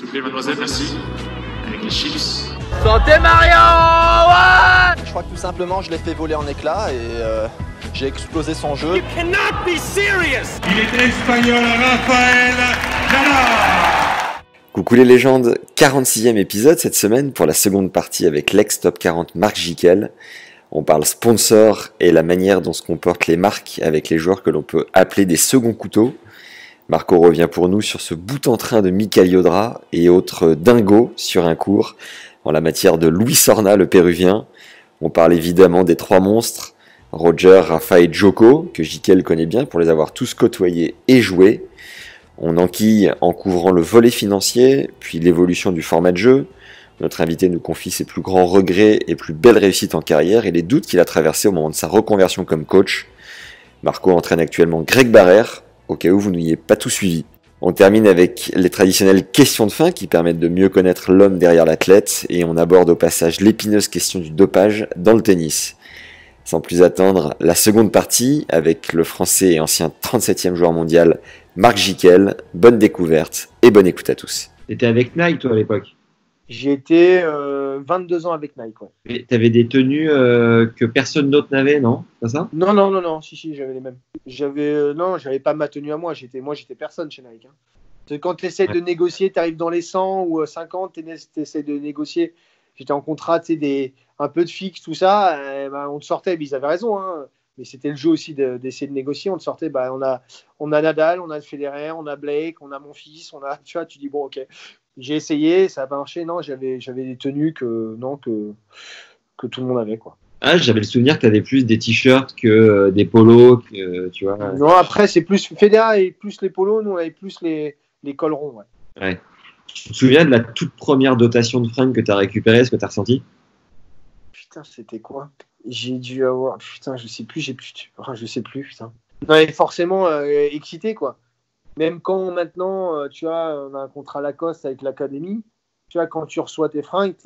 S'il vous plaît, mademoiselle, merci. Avec les chips. Santé Mario, ouais. Je crois que tout simplement, je l'ai fait voler en éclats et j'ai explosé son jeu. You cannot be serious. Il est espagnol, Rafael Nadal. Coucou les légendes, 46e épisode cette semaine pour la seconde partie avec l'ex-top 40 Marc Jiquel. On parle sponsor et la manière dont se comportent les marques avec les joueurs que l'on peut appeler des seconds couteaux. Marco revient pour nous sur ce bout en train de Mikael Yodra et autres dingos sur un cours en la matière de Luis Horna, le péruvien. On parle évidemment des trois monstres, Roger, Rafa et Djoko, que Jiquel connaît bien pour les avoir tous côtoyés et joués. On enquille en couvrant le volet financier, puis l'évolution du format de jeu. Notre invité nous confie ses plus grands regrets et plus belles réussites en carrière et les doutes qu'il a traversés au moment de sa reconversion comme coach. Marco entraîne actuellement Greg Barrère, au cas où vous n'ayez pas tout suivi. On termine avec les traditionnelles questions de fin qui permettent de mieux connaître l'homme derrière l'athlète et on aborde au passage l'épineuse question du dopage dans le tennis. Sans plus attendre, la seconde partie avec le français et ancien 37e joueur mondial Marc Jiquel. Bonne découverte et bonne écoute à tous. T'étais avec Nike toi à l'époque? J'ai été 22 ans avec Nike. Ouais. Et t'avais des tenues que personne d'autre n'avait, non? C'est ça? Non, si, j'avais les mêmes. J'avais pas ma tenue à moi, j'étais personne chez Nike. Hein. Quand tu essaies de négocier, tu arrives dans les 100 ou 50, tu essaies de négocier. J'étais en contrat, tu sais, un peu de fixe, tout ça, on te sortait, ils avaient raison, hein. Mais c'était le jeu aussi d'essayer de négocier. On te sortait, on a Nadal, on a Federer, on a Blake, on a mon fils, tu vois, tu dis bon, ok. J'ai essayé, ça n'a pas marché. Non, j'avais des tenues que tout le monde avait, quoi. Ah, j'avais le souvenir que tu avais plus des t-shirts que des polos, tu vois. Non, après, c'est plus Federer et plus les polos. Nous, on avait plus les cols ronds, ouais. Tu te souviens de la toute première dotation de fringues que tu as récupérée, ce que tu as ressenti? Putain, c'était quoi? J'ai dû avoir... Putain, je sais plus, putain. Non, mais forcément, excité, quoi. Même quand maintenant, tu vois, on a un contrat Lacoste avec l'académie, tu vois, quand tu reçois tes fringues,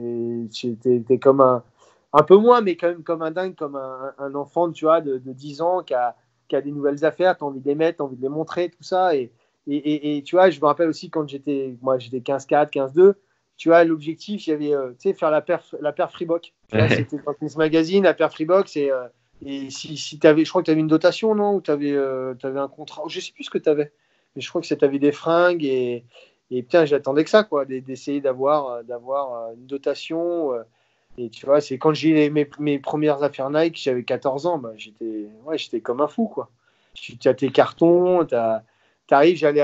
t'es comme un peu moins, mais quand même comme un dingue, comme un enfant, tu vois, de 10 ans qui a des nouvelles affaires, t'as envie de les mettre, t'as envie de les montrer, tout ça. Et tu vois, je me rappelle aussi quand j'étais 15-4, 15-2, tu vois, l'objectif, il y avait, tu sais, faire la paire Freebox. Tu vois, c'était dans Tennis Magazine, la paire Freebox, et si t'avais, je crois que tu avais une dotation, non? Ou tu avais un contrat, je sais plus ce que tu avais. Mais je crois que tu avais des fringues et putain, j'attendais que ça, quoi, d'essayer d'avoir une dotation. Et tu vois, c'est quand j'ai mes premières affaires Nike, j'avais 14 ans, j'étais comme un fou, quoi. Tu as tes cartons, t'arrives, j'allais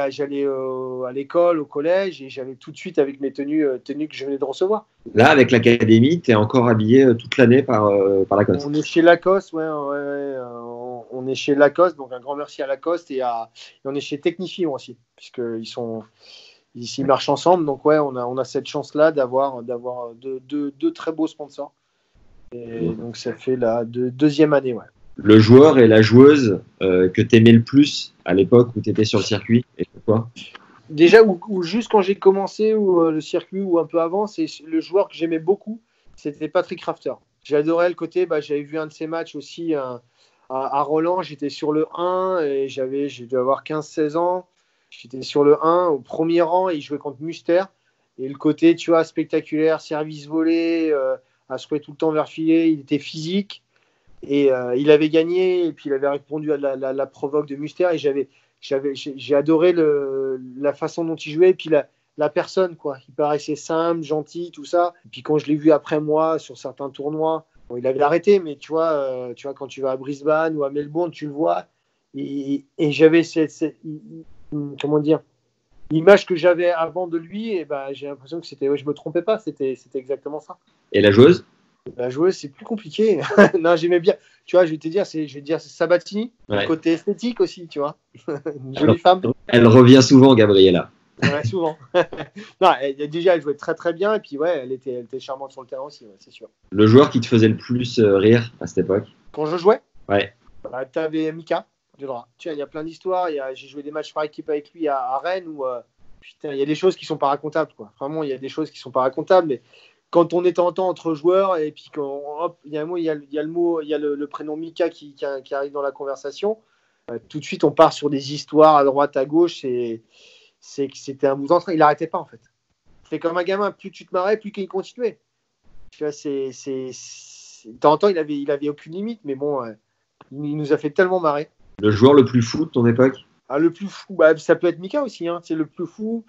à l'école, au collège, et j'allais tout de suite avec mes tenues que je venais de recevoir. Là, avec l'académie, tu es encore habillé toute l'année par Lacoste. On est chez Lacoste, on est chez Lacoste, donc un grand merci à Lacoste et on est chez Technifion aussi, puisqu'ils marchent ensemble. Donc ouais, on a cette chance-là d'avoir deux très beaux sponsors. Et donc ça fait la deuxième année, ouais. Le joueur et la joueuse que tu aimais le plus à l'époque où tu étais sur le circuit, et quoi? Déjà, ou juste quand j'ai commencé le circuit ou un peu avant, c'est le joueur que j'aimais beaucoup, c'était Patrick Rafter. J'adorais le côté, j'avais vu un de ses matchs aussi à Roland, j'étais sur le 1 et j'ai dû avoir 15-16 ans. J'étais sur le 1 au premier rang et il jouait contre Muster. Et le côté, tu vois, spectaculaire, service volé, à se trouver tout le temps vers filet, il était physique. Et il avait gagné et puis il avait répondu à la provoque de Muster et j'ai adoré la façon dont il jouait et puis la personne, quoi. Il paraissait simple, gentil, tout ça. Et puis quand je l'ai vu après moi sur certains tournois, bon, il avait arrêté, mais tu vois quand tu vas à Brisbane ou à Melbourne, tu le vois. Et j'avais comment dire, l'image que j'avais avant de lui, et j'ai l'impression que je me trompais pas, c'était exactement ça. Et la joueuse? La joueuse, c'est plus compliqué. Non, j'aimais bien. Tu vois, je vais dire, c'est Sabatini. Ouais. Le côté esthétique aussi, tu vois. Une jolie femme. Elle revient souvent, Gabriela. Ouais, souvent. Non, déjà, elle jouait très très bien. Et puis, ouais, elle était charmante sur le terrain aussi, ouais, c'est sûr. Le joueur qui te faisait le plus rire à cette époque? Quand je jouais? Ouais. T'avais Mika Yodra. Tu vois, il y a plein d'histoires. J'ai joué des matchs par équipe avec lui à Rennes où, putain, il y a des choses qui sont pas racontables, quoi. Vraiment, il y a des choses qui sont pas racontables. Mais quand on est tentant entre joueurs et puis il y a un mot, il y a le prénom Mika qui arrive dans la conversation, tout de suite on part sur des histoires à droite à gauche et c'est que c'était un bout d'entrain. Il n'arrêtait pas en fait. C'était comme un gamin, plus tu te marrais, plus qu'il continuait. Tu vois, de temps en temps, il avait aucune limite, mais bon, il nous a fait tellement marrer. Le joueur le plus fou de ton époque? Le plus fou, ça peut être Mika aussi, hein. C'est le plus fou.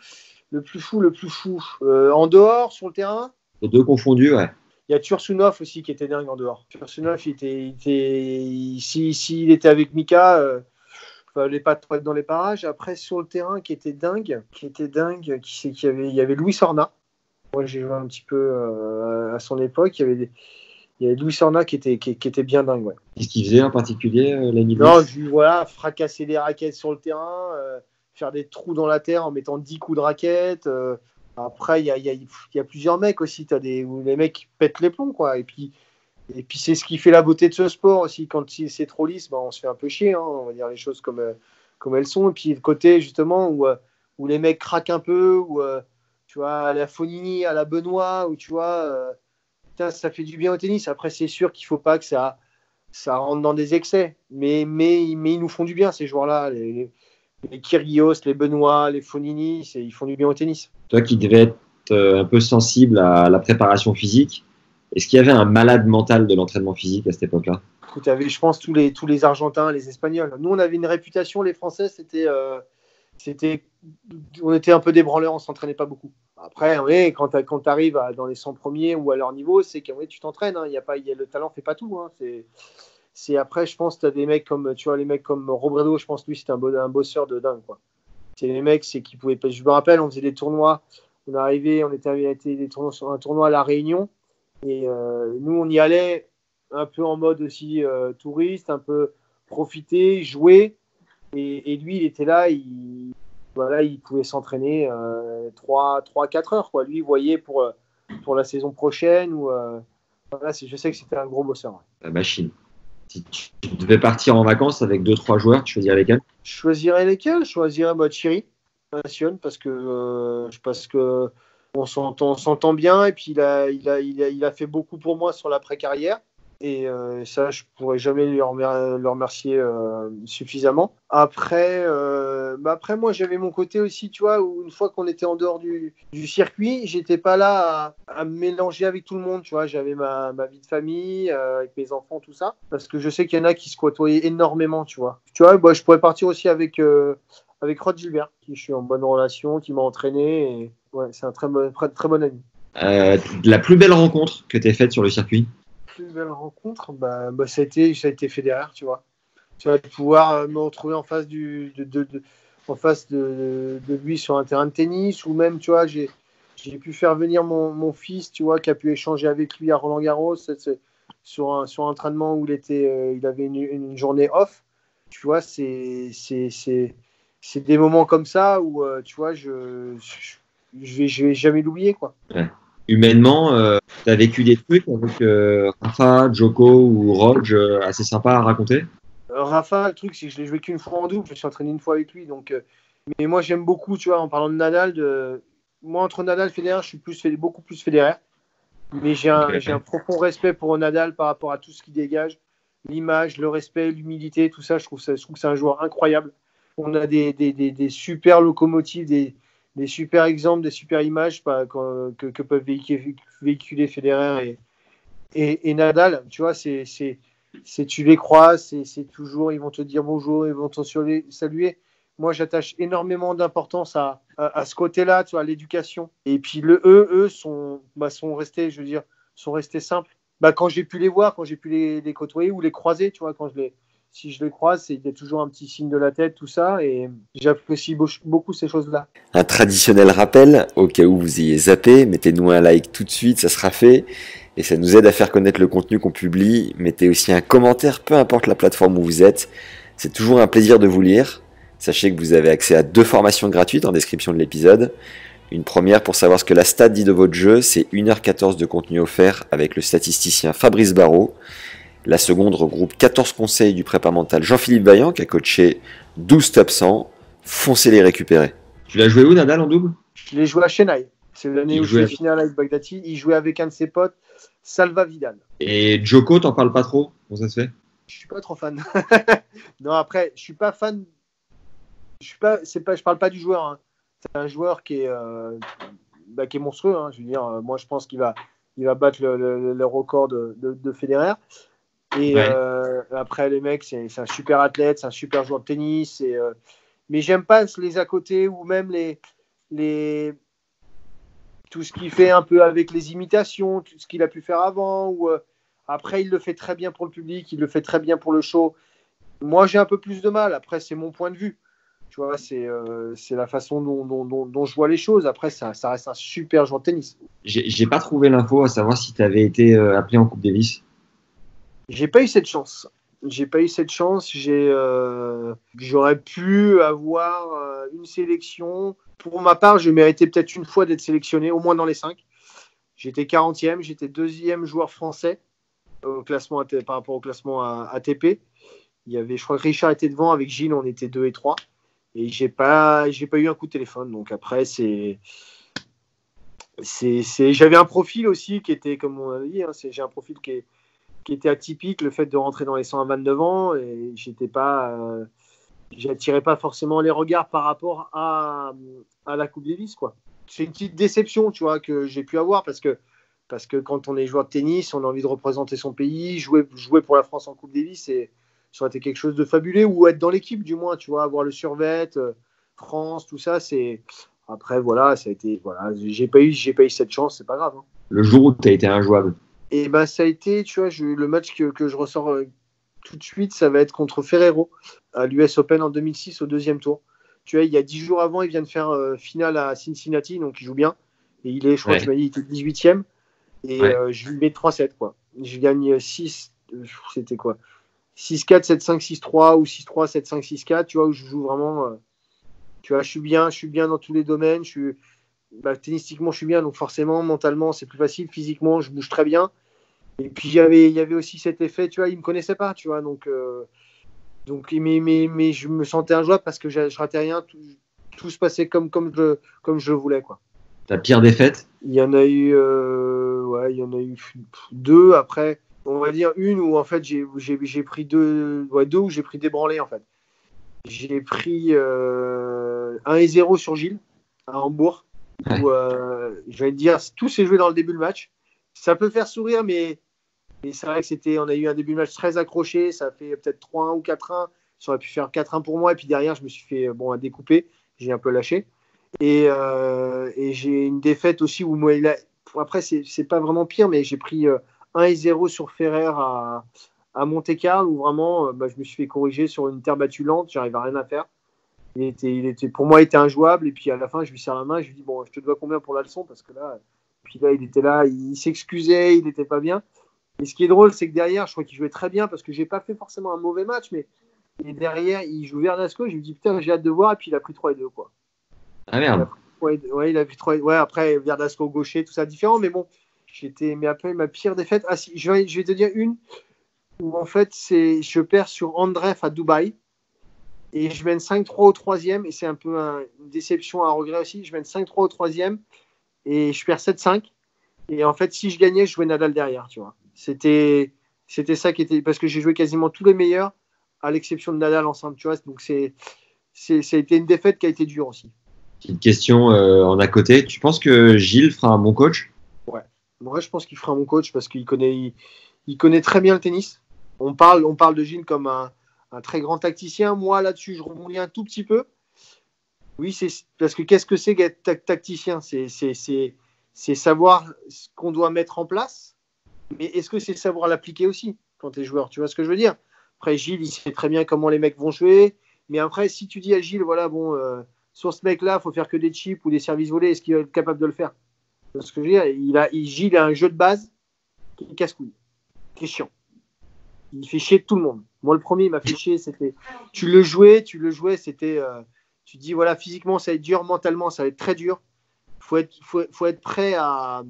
En dehors, sur le terrain. Les deux confondus, ouais. Il y a Tursunov aussi qui était dingue en dehors. Tursunov, s'il était avec Mika, fallait pas trop être dans les parages. Après, sur le terrain, qui était dingue, il y avait Louis Sorna. Moi, j'ai joué un petit peu à son époque. Il y avait Louis Sorna qui était bien dingue. Ouais. Qu'est-ce qu'il faisait en particulier, l'ami? Non, voilà, fracasser les raquettes sur le terrain, faire des trous dans la terre en mettant 10 coups de raquette. Après, il y a plusieurs mecs aussi. Où les mecs pètent les plombs, quoi. Et puis c'est ce qui fait la beauté de ce sport aussi. Quand c'est trop lisse, on se fait un peu chier. Hein, on va dire les choses comme elles sont. Et puis le côté, justement, où les mecs craquent un peu, où, tu vois, à la Fonini, à la Benoît, où tu vois, ça fait du bien au tennis. Après, c'est sûr qu'il ne faut pas que ça rentre dans des excès. Mais ils nous font du bien, ces joueurs-là. Les Kyrgios, les Benoît, les Fonini, ils font du bien au tennis. Toi qui devais être un peu sensible à la préparation physique, est-ce qu'il y avait un malade mental de l'entraînement physique à cette époque-là? Écoute, tu avais, je pense, tous les Argentins, les Espagnols. Nous, on avait une réputation, les Français, on était un peu des branleurs, on ne s'entraînait pas beaucoup. Après, oui, quand tu arrives dans les 100 premiers ou à leur niveau, c'est que oui, tu t'entraînes. Hein. Le talent ne fait pas tout. Hein. C'est après, je pense, tu as des mecs comme, tu vois, les mecs comme Robredo, je pense, lui, c'était un bosseur de dingue, quoi. C'est les mecs, c'est qu'ils pouvaient pas. Je me rappelle, on faisait des tournois. On était des tournois sur un tournoi à La Réunion. Et nous, on y allait un peu en mode aussi touriste, un peu profiter, jouer. Et lui, il était là, il pouvait s'entraîner 3-4 heures, quoi. Lui, il voyait pour la saison prochaine. Je sais que c'était un gros bosseur. Ouais. La machine. Si tu devais partir en vacances avec 2-3 joueurs, tu choisirais lesquels? Je choisirais Thierry Nation parce que on s'entend bien et puis il a fait beaucoup pour moi sur l'après-carrière et ça je pourrais jamais le remercier suffisamment. Après moi j'avais mon côté aussi, tu vois, où une fois qu'on était en dehors du circuit, j'étais pas là à me mélanger avec tout le monde, tu vois, j'avais ma vie de famille avec mes enfants, tout ça, parce que je sais qu'il y en a qui se côtoyaient énormément, tu vois, je pourrais partir aussi avec Rod Gilbert, qui je suis en bonne relation, qui m'a entraîné. Et, ouais, c'est un très bon ami. La plus belle rencontre que tu as faite sur le circuit? La plus belle rencontre, ça a été Federer, tu vois. Tu vas pouvoir me retrouver en face de lui sur un terrain de tennis, ou même, tu vois, j'ai pu faire venir mon fils, tu vois, qui a pu échanger avec lui à Roland-Garros sur un entraînement où il avait une journée off. Tu vois, c'est des moments comme ça où, tu vois, je vais jamais l'oublier, quoi. Ouais. Humainement, tu as vécu des trucs avec Rafa, Djoko ou Rog assez sympas à raconter? Rafa, le truc, c'est que je l'ai joué qu'une fois en double. Je me suis entraîné une fois avec lui. Donc, mais moi, j'aime beaucoup, tu vois, en parlant de Nadal, moi, entre Nadal et Federer, je suis beaucoup plus Federer. Mais j'ai un profond respect pour Nadal par rapport à tout ce qu'il dégage. L'image, le respect, l'humilité, tout ça, je trouve que c'est un joueur incroyable. On a des super locomotives, des super exemples, des super images que peuvent véhiculer Federer et Nadal. Tu vois, tu les croises, c'est toujours, ils vont te dire bonjour, ils vont te saluer. Moi, j'attache énormément d'importance à ce côté-là, tu vois, à l'éducation. Et puis eux sont restés, je veux dire, simples. Quand j'ai pu les voir, quand j'ai pu les côtoyer ou les croiser, tu vois, si je les croise, il y a toujours un petit signe de la tête, tout ça, et j'apprécie beaucoup ces choses-là. Un traditionnel rappel, au cas où vous ayez zappé, mettez-nous un like tout de suite, ça sera fait, et ça nous aide à faire connaître le contenu qu'on publie. Mettez aussi un commentaire, peu importe la plateforme où vous êtes, c'est toujours un plaisir de vous lire. Sachez que vous avez accès à 2 formations gratuites en description de l'épisode. Une première pour savoir ce que la stat dit de votre jeu, c'est 1h14 de contenu offert avec le statisticien Fabrice Barrault. La seconde regroupe 14 conseils du prépa mental Jean-Philippe Vaillant qui a coaché 12 top 100. Foncez les récupérer. Tu l'as joué où, Nadal, en double? Je l'ai joué à Chennai. C'est l'année où je suis finale avec Baghdati. Il jouait avec un de ses potes, Salva Vidal. Et Djoko, t'en parles pas trop? Comment ça se fait? Je suis pas trop fan. Non, après, je suis pas fan. Je parle pas du joueur. Hein. C'est un joueur qui est qui est monstrueux. Hein. Je veux dire, moi, je pense qu'il va battre le record de Federer. Et après, les mecs, c'est un super athlète, c'est un super joueur de tennis. Mais j'aime pas les à côté ou même tout ce qu'il fait un peu avec les imitations, tout ce qu'il a pu faire avant. Après, il le fait très bien pour le public, il le fait très bien pour le show. Moi, j'ai un peu plus de mal. Après, c'est mon point de vue. Tu vois, c'est la façon dont je vois les choses. Après, ça reste un super joueur de tennis. J'ai pas trouvé l'info à savoir si tu avais été appelé en Coupe Davis. J'ai pas eu cette chance. J'aurais pu avoir une sélection. Pour ma part, je méritais peut-être une fois d'être sélectionné, au moins dans les 5. J'étais 40e, j'étais 2e joueur français au classement par rapport au classement ATP. Je crois que Richard était devant, avec Gilles, on était 2 et 3. Et j'ai pas eu un coup de téléphone. Donc après, j'avais un profil aussi qui était, comme on a dit, hein, j'ai un profil qui était atypique, le fait de rentrer dans les 100 à 29 ans, et j'attirais pas forcément les regards par rapport à la Coupe Davis, quoi. C'est une petite déception, tu vois, que j'ai pu avoir, parce que quand on est joueur de tennis, on a envie de représenter son pays, jouer pour la France en Coupe Davis, et ça aurait été quelque chose de fabuleux, ou être dans l'équipe du moins, tu vois, avoir le survêt, France, tout ça, c'est... Après, voilà, ça a été... Voilà, j'ai pas eu cette chance, c'est pas grave. Hein. Le jour où tu as été injouable. Et ben, ça a été, tu vois, le match que je ressors tout de suite, ça va être contre Ferrero, à l'US Open en 2006, au 2e tour. Tu vois, il y a 10 jours avant, il vient de faire finale à Cincinnati, donc il joue bien. Et je crois que tu m'as dit, il était 18e. Et je lui mets 3-7, quoi. Je gagne 6, c'était quoi 6-4, 7-5, 6-3 ou 6-3, 7-5, 6-4, tu vois, où je joue vraiment. Tu vois, je suis bien dans tous les domaines. Tennistiquement, je suis bien, donc forcément, mentalement, c'est plus facile. Physiquement, je bouge très bien. Et puis, il y avait aussi cet effet, tu vois, il ne me connaissait pas, tu vois, donc mais je me sentais injouable parce que je ratais rien. Tout se passait comme je voulais, quoi. Ta pire défaite? Il y en a eu 2. Après, on va dire une où en fait j'ai pris 2 où j'ai pris des branlées en fait. J'ai pris 1-0 sur Gilles à Hambourg, où je vais te dire, tout s'est joué dans le début de match. Ça peut faire sourire, mais c'est vrai que on a eu un début de match très accroché. Ça a fait peut-être 3-1 ou 4-1. Ça aurait pu faire 4-1 pour moi. Et puis derrière, je me suis fait à découper. J'ai un peu lâché. Et j'ai une défaite aussi où moi, après, c'est pas vraiment pire, mais j'ai pris 1-0 sur Ferrer à Monte-Carlo, où vraiment, je me suis fait corriger sur une terre battue lente. J'arrivais à rien à faire. Pour moi, il était injouable. Et puis à la fin, je lui serre la main. Je lui dis, bon, je te dois combien pour la leçon? Parce que là, il était là, il s'excusait, il n'était pas bien. Et ce qui est drôle, c'est que derrière, je crois qu'il jouait très bien parce que j'ai pas fait forcément un mauvais match, mais derrière, il joue Verdasco. Je lui dis, putain, j'ai hâte de voir. Et puis il a pris 3-2, quoi. Ah merde. Il a pris 3-2. Ouais, après, Verdasco gaucher, tout ça différent. Mais bon, mais après, ma pire défaite. Ah, si, je vais te dire une où en fait, je perds sur Andreev à Dubaï. Et je mène 5-3 au 3e. Et c'est un peu une déception, un regret aussi. Je mène 5-3 au 3e. Et je perds 7-5. Et en fait, si je gagnais, je jouais Nadal derrière, tu vois. C'était ça qui était... Parce que j'ai joué quasiment tous les meilleurs, à l'exception de Nadal ensemble, tu vois. Donc, ça a été une défaite qui a été dure aussi. Petite question en à côté. Tu penses que Gilles fera un bon coach? Ouais. Moi, je pense qu'il fera un bon coach parce qu'il connaît très bien le tennis. On parle de Gilles comme un très grand tacticien. Moi, là-dessus, je rebondis un tout petit peu. Oui, parce que qu'est-ce que c'est qu'être tacticien? C'est savoir ce qu'on doit mettre en place, mais est-ce que c'est savoir l'appliquer aussi quand tu es joueur? Tu vois ce que je veux dire? Après, Gilles, il sait très bien comment les mecs vont jouer, mais après, si tu dis à Gilles, voilà, bon, sur ce mec-là, il faut faire que des chips ou des services volés, est-ce qu'il va être capable de le faire? Tu vois ce que je veux dire? Gilles a un jeu de base qui est casse-couille, qui est chiant. Il fait chier tout le monde. Moi, le premier, il m'a fait chier, c'était... Tu le jouais, c'était... tu dis, voilà, physiquement, ça va être dur, mentalement, ça va être très dur. Faut être prêt à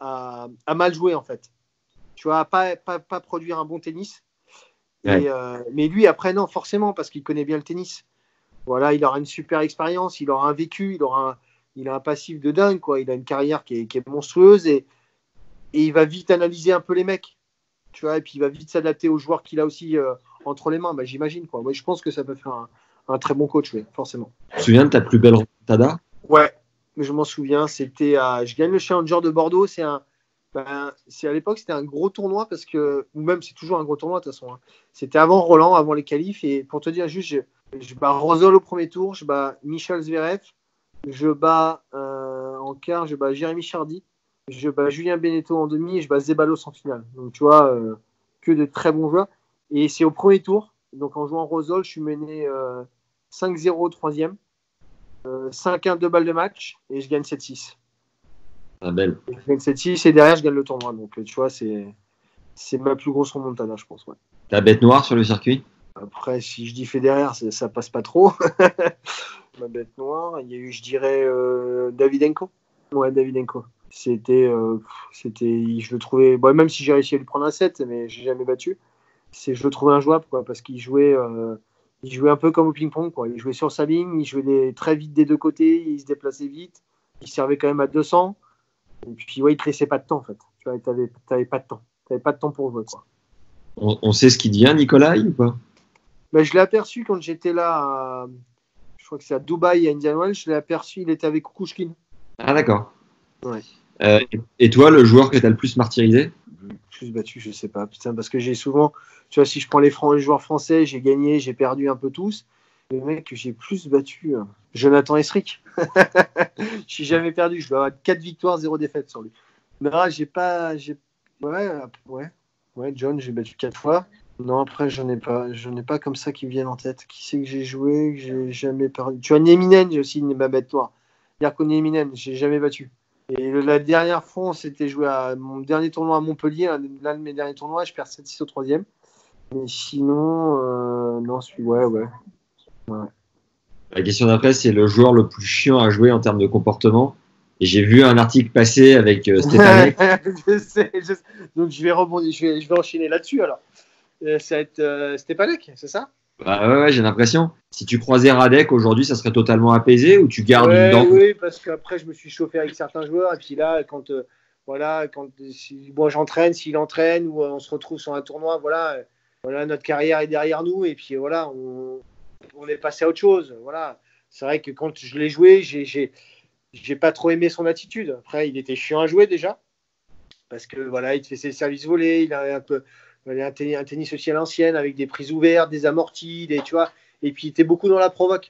mal jouer, en fait. Tu vois, pas produire un bon tennis. Ouais. Mais lui, après, non, forcément, parce qu'il connaît bien le tennis. Voilà, il aura une super expérience, il aura un vécu, il a un passif de dingue, quoi. Il a une carrière qui est monstrueuse et il va vite analyser un peu les mecs. Tu vois, et puis il va vite s'adapter aux joueurs qu'il a aussi entre les mains, j'imagine, quoi. Ouais, je pense que ça peut faire un très bon coach, oui, forcément. Tu te souviens de ta plus belle remontada? Ouais, je m'en souviens. Je gagne le Challenger de Bordeaux. À l'époque, c'était un gros tournoi ou même c'est toujours un gros tournoi de toute façon. Hein. C'était avant Roland, avant les qualifs. Et pour te dire juste, je bats Rosol au premier tour, je bats Michel Zverev, je bats en quart, je bats Jérémy Chardy, je bats Julien Beneteau en demi et je bats Zeballos en finale. Donc tu vois, que de très bons joueurs. Et c'est au premier tour. Donc en jouant Rosol, je suis mené 5-0 au troisième, 5-1 2 balles de match et je gagne 7-6. Ah, belle. Je gagne 7-6 et derrière je gagne le tournoi. Donc tu vois, c'est ma plus grosse remontada, je pense. Ouais. Ta bête noire sur le circuit? Après, si je dis Federer, ça passe pas trop. Ma bête noire, il y a eu, je dirais, Davydenko. Ouais, Davydenko. C'était, je le trouvais, bon, même si j'ai réussi à lui prendre un set, mais j'ai jamais battu. Je le trouvais injouable, quoi, parce qu'il jouait un peu comme au ping-pong, quoi. Il jouait sur sa ligne, il jouait très vite des deux côtés, il se déplaçait vite, il servait quand même à 200. Et puis, ouais, il te laissait pas de temps, en fait. Tu vois, t'avais pas de temps. T'avais pas de temps pour jouer, quoi. On sait ce qu'il devient, Nicolas, ou pas? Ben, je l'ai aperçu quand j'étais là, je crois que c'est à Dubaï, à Indian Wells, je l'ai aperçu, il était avec Kukushkin. Ah, d'accord. Ouais. Et toi, le joueur que tu as le plus martyrisé? Le plus battu, je sais pas. Putain, parce que j'ai souvent, tu vois, si je prends les joueurs français, j'ai gagné, j'ai perdu un peu tous. Le mec que j'ai plus battu, Jonathan Esric. Je suis jamais perdu, je dois avoir 4 victoires, 0 défaite sur lui. Mais là, Ouais, John, j'ai battu 4 fois. Non, après, j'en ai pas comme ça qui me viennent en tête. Qui c'est que j'ai joué, que j'ai jamais perdu? Tu vois, Nieminen, j'ai aussi ma bête noire. Yarko Nieminen, j'ai jamais battu. Et la dernière fois, on s'était joué à mon dernier tournoi à Montpellier, l'un de mes derniers tournois, je perds 7-6 au troisième. Mais sinon, non, ouais. La question d'après, c'est le joueur le plus chiant à jouer en termes de comportement. Et j'ai vu un article passer avec Stéphane. Je sais. Donc je vais rebondir, je vais enchaîner là-dessus alors. Ça va être Stepanek, c'est ça? Bah ouais, j'ai l'impression. Si tu croisais Radek aujourd'hui, ça serait totalement apaisé ou tu gardes une dent? Oui, parce qu'après je me suis chauffé avec certains joueurs et puis là, quand j'entraîne, s'il entraîne ou on se retrouve sur un tournoi, voilà, notre carrière est derrière nous et puis voilà, on est passé à autre chose. Voilà, c'est vrai que quand je l'ai joué, j'ai pas trop aimé son attitude. Après, il était chiant à jouer déjà parce que voilà, il te fait ses services volés, il a un tennis aussi à l'ancienne avec des prises ouvertes, des amortis, tu vois. Et puis il était beaucoup dans la provoque.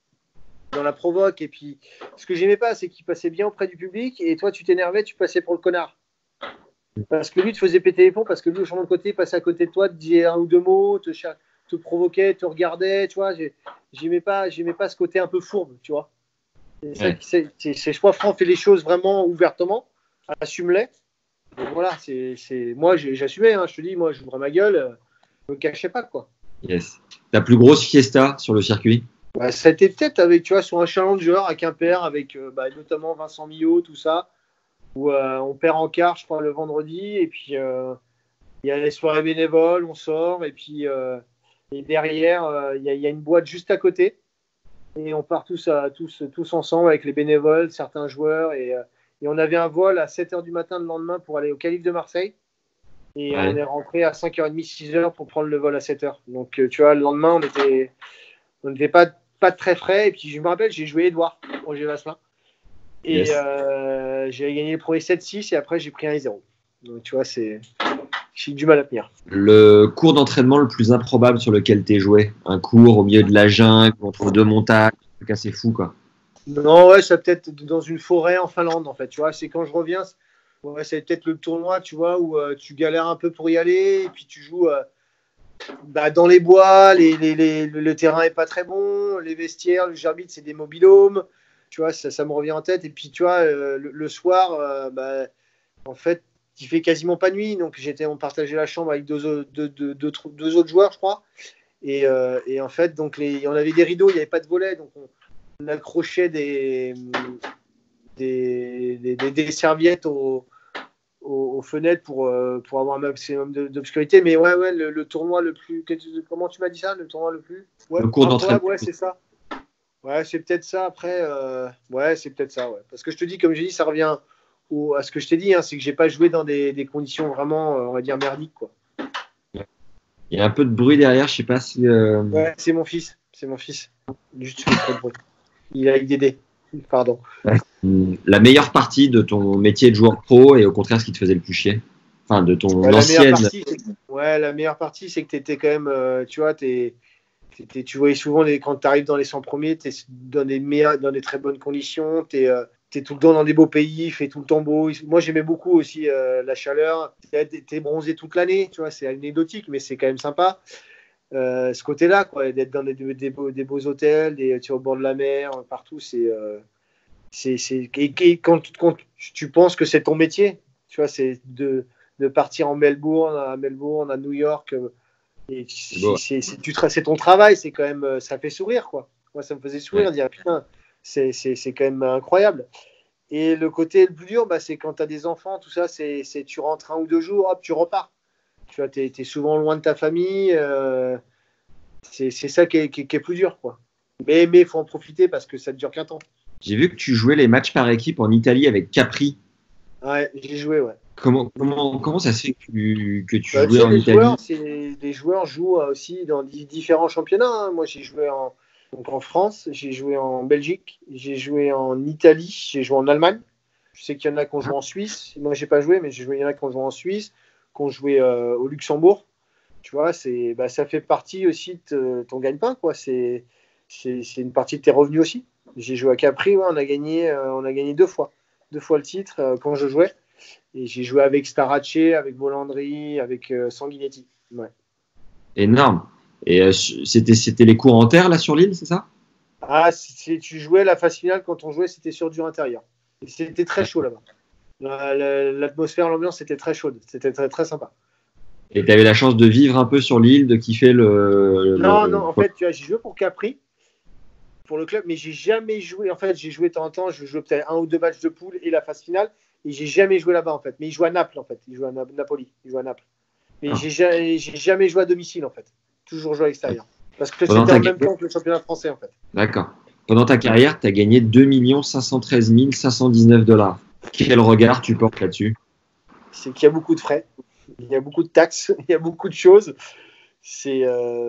Et puis ce que j'aimais pas, c'est qu'il passait bien auprès du public et toi tu t'énervais, tu passais pour le connard. Parce que lui te faisait péter les plombs, parce que lui au changement de côté, il passait à côté de toi, te disait un ou deux mots, te provoquait, te regardait, tu vois. J'aimais pas ce côté un peu fourbe, tu vois. Je crois que Franck fait les choses vraiment ouvertement, assume-les. Donc voilà, moi j'assumais, hein, je te dis, moi j'ouvrais ma gueule, je me cachais pas, quoi. Yes. Ta plus grosse fiesta sur le circuit? Ça a été peut-être avec, tu vois, sur un challenger à Quimper avec notamment Vincent Millot, tout ça, où on perd en quart, je crois, le vendredi, et puis il y a les soirées bénévoles, on sort, et puis et derrière il y a une boîte juste à côté. Et on part tous ensemble avec les bénévoles, certains joueurs. Et on avait un vol à 7h du matin le lendemain pour aller au Calife de Marseille. Et on est rentré à 5h30, 6h pour prendre le vol à 7h. Donc, tu vois, le lendemain, on n'était pas très frais. Et puis, je me rappelle, j'ai joué Edouard, Roger Vasselin. Et yes. J'ai gagné le premier 7-6 et après, j'ai pris 1-0. Donc, tu vois, j'ai du mal à tenir. Le cours d'entraînement le plus improbable sur lequel tu es joué? Un cours au milieu de la jungle, entre deux montagnes, un truc assez fou, quoi. Non, ouais, ça peut être dans une forêt en Finlande, en fait. Tu vois, c'est quand je reviens, c'est peut-être le tournoi, tu vois, où tu galères un peu pour y aller, et puis tu joues dans les bois, le terrain est pas très bon, les vestiaires, le gerbitre, c'est des mobil-homes. Tu vois, ça me revient en tête. Et puis, tu vois, le soir, en fait, il fait quasiment pas nuit, donc on partageait la chambre avec deux autres joueurs, je crois. Et en fait, donc on avait des rideaux, il n'y avait pas de volets, donc on accrochait des serviettes aux fenêtres pour avoir un maximum d'obscurité. Mais ouais, le tournoi le plus, comment tu m'as dit ça, le tournoi le plus, le cours d'entraînement. Ouais, c'est ça. Ouais, c'est peut-être ça. Après, ouais, c'est peut-être ça. Ouais. Parce que je te dis, comme j'ai dit, ça revient à ce que je t'ai dit, hein, c'est que j'ai pas joué dans des conditions vraiment, on va dire, merdiques, quoi. Il y a un peu de bruit derrière, je sais pas si. Ouais, c'est mon fils. Juste trop de bruit. Il est avec Dédé. Pardon. La meilleure partie de ton métier de joueur pro et au contraire ce qui te faisait le plus chier. Enfin, de ton ancienne. La meilleure partie, c'est que tu étais quand même, tu vois, tu voyais souvent quand tu arrives dans les 100 premiers, tu es dans des très bonnes conditions, tu es tout le temps dans des beaux pays, il fait tout le temps beau. Moi, j'aimais beaucoup aussi la chaleur. Tu es bronzé toute l'année, tu vois, c'est anecdotique, mais c'est quand même sympa. Ce côté-là, quoi, d'être dans des beaux hôtels, tu es au bord de la mer, partout, quand tu penses que c'est ton métier, tu vois, c'est de partir à Melbourne, à New York, et c'est ton travail, c'est quand même, ça fait sourire, quoi. Moi, ça me faisait sourire, dire putain, c'est quand même incroyable. Et le côté le plus dur, c'est quand tu as des enfants, tout ça, c'est tu rentres 1 ou 2 jours, hop, tu repars. Tu vois, t'es souvent loin de ta famille, c'est ça qui est plus dur, quoi. Mais il faut en profiter parce que ça ne dure qu'un temps. J'ai vu que tu jouais les matchs par équipe en Italie avec Capri. Ouais, j'ai joué, ouais. Comment ça se fait que tu jouais en Italie? Les joueurs jouent aussi dans différents championnats. Hein. Moi, j'ai joué en France, j'ai joué en Belgique, j'ai joué en Italie, j'ai joué en Allemagne. Je sais qu'il y en a qui ont joué en Suisse. Moi, j'ai pas joué, mais il y en a qui ont joué en Suisse, qui ont joué au Luxembourg. Tu vois, ça fait partie aussi de ton gagne-pain, quoi. C'est une partie de tes revenus aussi. J'ai joué à Capri, ouais, on a gagné 2 fois. 2 fois le titre quand je jouais. Et j'ai joué avec Starace, avec Volandri, avec Sanguinetti. Ouais. Énorme. Et c'était les cours en terre là sur l'île, c'est ça? Ah, tu jouais la phase finale, quand on jouait, c'était sur dur intérieur. Et c'était très chaud là-bas. L'atmosphère, l'ambiance était très chaude. C'était très, très sympa. Et tu avais la chance de vivre un peu sur l'île, de kiffer Non, en fait, tu vois, j'ai joué pour Capri, pour le club, mais j'ai jamais joué. En fait, j'ai joué de temps en temps, je jouais peut-être 1 ou 2 matchs de poule et la phase finale, et j'ai jamais joué là-bas, en fait. Mais il joue à Naples, en fait. Il joue à Napoli. Il joue à Naples. Mais j'ai jamais joué à domicile, en fait. Toujours joué à l'extérieur. Parce que c'était en même temps que le championnat français, en fait. D'accord. Pendant ta carrière, tu as gagné 2 513 519 $. Quel regard tu portes là-dessus? C'est qu'il y a beaucoup de frais, il y a beaucoup de taxes, il y a beaucoup de choses. C'est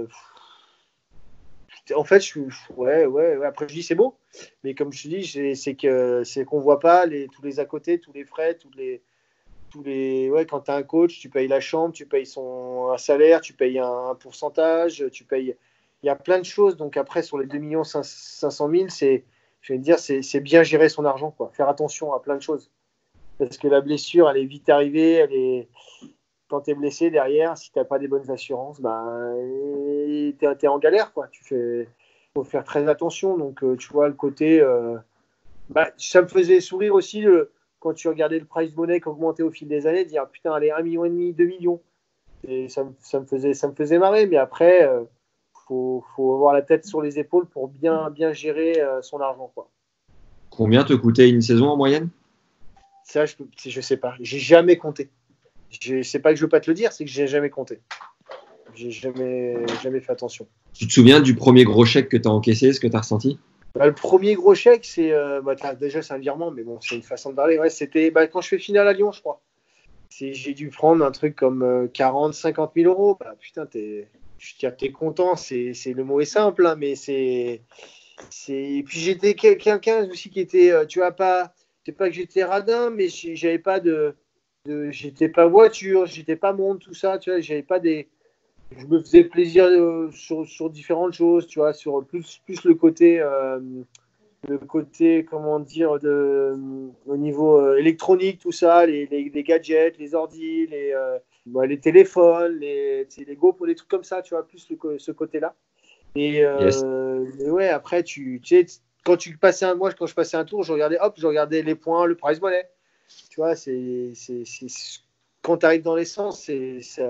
en fait, ouais. Après, je dis c'est beau, mais comme je te dis, c'est qu'on voit pas tous les à côté, tous les frais, ouais, quand tu as un coach, tu payes la chambre, tu payes un salaire, tu payes un pourcentage, il y a plein de choses. Donc après, sur les 2 500 000, je vais te dire, c'est bien gérer son argent, quoi. Faire attention à plein de choses. Parce que la blessure, elle est vite arrivée, quand tu es blessé derrière, si tu n'as pas des bonnes assurances, tu es en galère, quoi. Faut faire très attention. Donc, tu vois, le côté... ça me faisait sourire aussi quand tu regardais le price money augmenter au fil des années, dire putain, allez, 1,5 million, 2 millions. Et ça me faisait marrer. Mais après, faut avoir la tête sur les épaules pour bien gérer son argent, quoi. Jamais te coûtait une saison en moyenne? Ça, je sais pas. J'ai jamais compté. C'est pas que je veux pas te le dire, c'est que j'ai jamais compté. J'ai jamais fait attention. Tu te souviens du premier gros chèque que tu as encaissé, ce que tu as ressenti? Le premier gros chèque, c'est déjà c'est un virement, mais bon, c'est une façon de parler. Ouais, c'était quand je fais finale à Lyon, je crois. J'ai dû prendre un truc comme 40, 50 000 euros. Putain, t'es content. Le mot est simple, hein, mais c'est. Et puis j'étais quelqu'un aussi qui était, tu vois, c'est pas que j'étais radin, mais j'avais pas j'étais pas voiture, j'étais pas monde, tout ça, tu vois, j'avais pas je me faisais plaisir sur différentes choses, tu vois, sur plus le côté comment dire, au niveau électronique, tout ça, les gadgets, les ordis, les téléphones, les GoPro, les trucs comme ça, tu vois, plus ce côté-là. Et ouais, après, tu sais, quand je passais un tour, je regardais les points, le prize money. Tu vois, quand tu arrives dans l'essence, c'est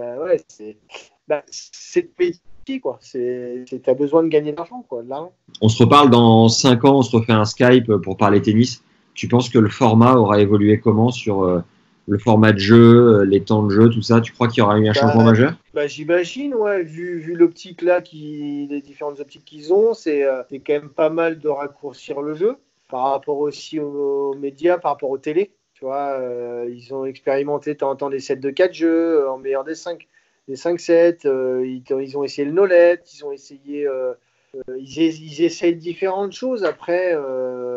petit, quoi. Tu as besoin de gagner de l'argent, quoi, de l'argent. On se reparle dans 5 ans, on se refait un Skype pour parler tennis. Tu penses que le format aura évolué comment sur le format de jeu, les temps de jeu, tout ça? Tu crois qu'il y aura eu un changement majeur? J'imagine, ouais, vu l'optique là, les différentes optiques qu'ils ont, c'est quand même pas mal de raccourcir le jeu par rapport aussi aux médias, par rapport aux télés. Tu vois, ils ont expérimenté de temps en temps des sets de 4 jeux en meilleur des 5 sets. Ils ont essayé le no-let, ils ont essayé. Ils essayent différentes choses. Après,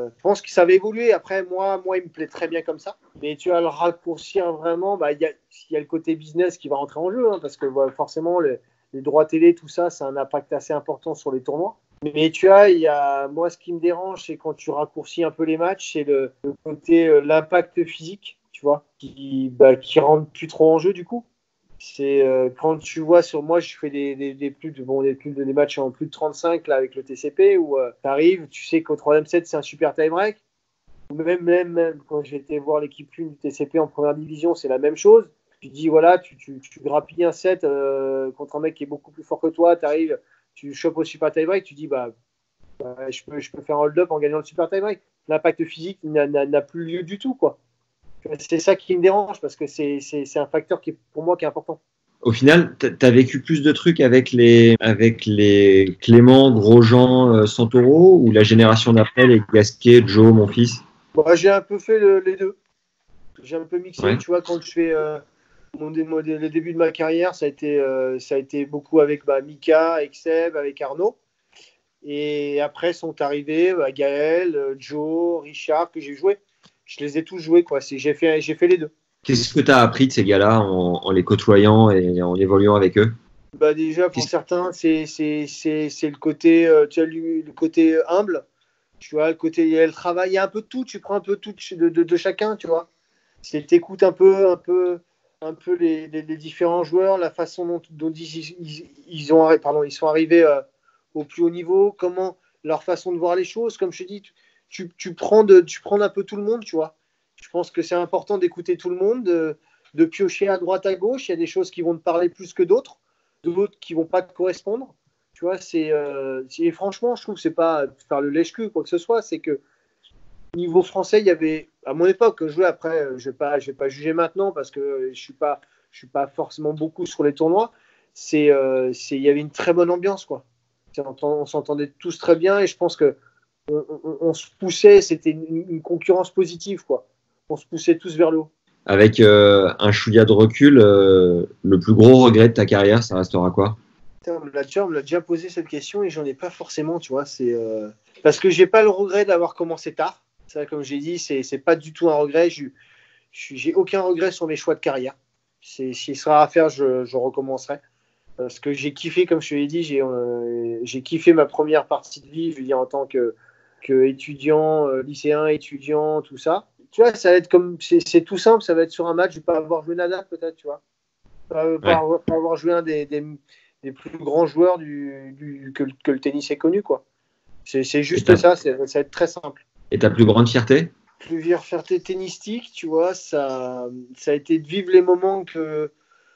je pense que ça va évoluer. Après, moi, il me plaît très bien comme ça. Mais tu vas le raccourcir vraiment. Il y a le côté business qui va rentrer en jeu, hein, parce que forcément, les droits télé, tout ça, c'est un impact assez important sur les tournois. Mais tu vois, moi, ce qui me dérange, c'est quand tu raccourcis un peu les matchs, c'est le côté, l'impact physique, tu vois, qui rentre plus trop en jeu du coup. C'est quand tu vois sur moi, je fais des matchs en plus de 35 là avec le TCP où tu arrives, tu sais qu'au 3e set c'est un super tie break. Même quand j'ai été voir l'équipe 1 du TCP en première division, c'est la même chose. Tu dis voilà, tu grappilles un set contre un mec qui est beaucoup plus fort que toi, tu arrives, tu chopes au super tie break, tu dis je peux faire un hold-up en gagnant le super tie break. L'impact physique n'a plus lieu du tout quoi. C'est ça qui me dérange parce que c'est un facteur qui est pour moi qui est important. Au final, tu as vécu plus de trucs avec les Clément, Grosjean, Santoro ou la génération d'après, les Gasquet, Joe, mon fils? J'ai un peu fait les deux. J'ai un peu mixé. Ouais. Tu vois, quand je fais les débuts de ma carrière, ça a été beaucoup avec Mika, avec Seb, avec Arnaud. Et après sont arrivés Gaël, Joe, Richard, que j'ai joué. Je les ai tous joués, quoi. J'ai fait les deux. Qu'est-ce que tu as appris de ces gars-là en les côtoyant et en évoluant avec eux? Déjà, pour certains, c'est le côté, tu as le côté humble. Tu vois, le côté, il y a le travail, il y a un peu de tout. Tu prends un peu tout de chacun, tu vois. T'écoutes un peu les différents joueurs, la façon dont ils sont arrivés au plus haut niveau, comment leur façon de voir les choses. Comme je te dis, tu prends un peu tout le monde, tu vois. Je pense que c'est important d'écouter tout le monde, de piocher à droite, à gauche. Il y a des choses qui vont te parler plus que d'autres qui vont pas te correspondre. Tu vois, franchement, je trouve que c'est pas faire le lèche-cul, quoi que ce soit. C'est que niveau français, il y avait, à mon époque, je jouais après, je vais pas juger maintenant parce que je suis pas forcément beaucoup sur les tournois. Il y avait une très bonne ambiance, quoi. On s'entendait tous très bien et je pense que on se poussait, c'était une concurrence positive, quoi. On se poussait tous vers le haut. Avec un chouïa de recul, le plus gros regret de ta carrière, ça restera quoi? On me l'a déjà posé cette question et j'en ai pas forcément, tu vois. Parce que j'ai pas le regret d'avoir commencé tard. Ça, comme j'ai dit, c'est pas du tout un regret. J'ai aucun regret sur mes choix de carrière. S'il sera à faire, je recommencerai. Parce que j'ai kiffé, comme je te l'ai dit, j'ai kiffé ma première partie de vie, je veux dire, en tant que étudiant, lycéen, étudiant, tout ça. Tu vois, ça va être comme, c'est tout simple, ça va être sur un match, je vais pas avoir joué Nadal peut-être, tu vois. Pas avoir joué un des plus grands joueurs que le tennis est connu, quoi. C'est juste ça, ça va être très simple. Et ta plus grande fierté? Plus grande fierté tennistique, tu vois, ça a été de vivre les moments que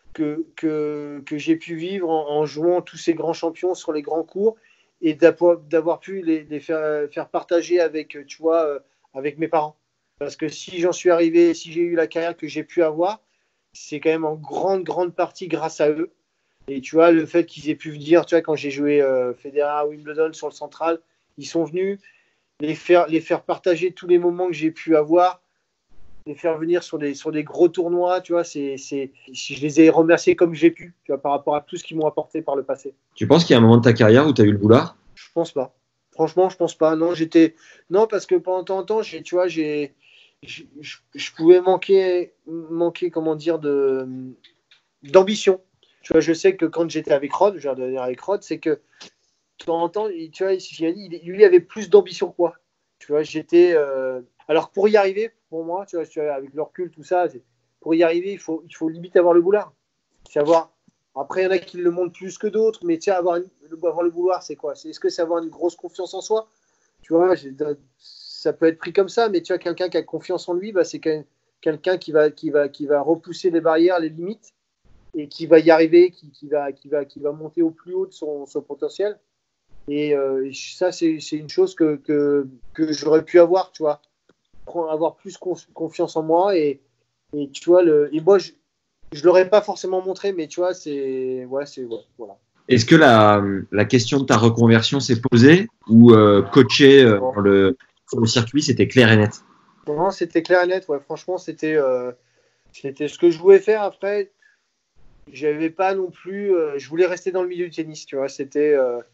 j'ai pu vivre en jouant tous ces grands champions sur les grands cours et d'avoir pu les faire partager avec, tu vois, avec mes parents. Parce que si j'en suis arrivé, si j'ai eu la carrière que j'ai pu avoir, c'est quand même en grande partie grâce à eux. Et tu vois, le fait qu'ils aient pu venir, tu vois, quand j'ai joué Federer, Wimbledon sur le central, ils sont venus les faire partager tous les moments que j'ai pu avoir, les faire venir sur des gros tournois, tu vois, je les ai remerciés comme j'ai pu, tu vois, par rapport à tout ce qu'ils m'ont apporté par le passé. Tu penses qu'il y a un moment de ta carrière où tu as eu le boulard? Je pense pas. Franchement, je pense pas. Non, parce que pendant tant de temps, tu vois, je pouvais manquer, comment dire, d'ambition. Tu vois, je sais que quand j'étais avec Rod, je vais redevenir avec Rod, c'est que de temps en temps, tu vois, lui avait plus d'ambition que moi. Tu vois, alors pour y arriver, pour moi, tu vois, avec le recul, tout ça, pour y arriver, il faut limite avoir le boulard. Après, il y en a qui le montrent plus que d'autres, mais tu sais, avoir le boulard, c'est quoi? Est-ce que c'est avoir une grosse confiance en soi? Tu vois, ça peut être pris comme ça, mais tu vois, quelqu'un qui a confiance en lui, c'est quelqu'un qui va repousser les barrières, les limites, et qui va y arriver, qui va monter au plus haut de son potentiel. Et ça, c'est une chose que j'aurais pu avoir, tu vois, avoir plus confiance en moi et tu vois, et moi je l'aurais pas forcément montré, mais tu vois, voilà. Est-ce que la question de ta reconversion s'est posée ou coacher sur le circuit, c'était clair et net? Non, c'était clair et net, ouais. Franchement, c'était ce que je voulais faire. Après, j'avais pas non plus, je voulais rester dans le milieu du tennis, tu vois.